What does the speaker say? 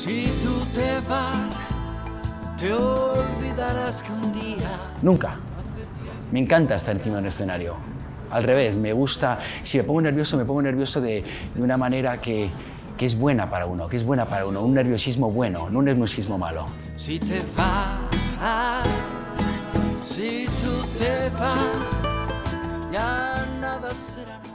Si tú te vas, te olvidarás que un día... Nunca. Me encanta estar encima de un escenario. Al revés, me gusta... Si me pongo nervioso de una manera que es buena para uno, un nerviosismo bueno, no un nerviosismo malo. Si te vas, si tú te vas, ya nada será.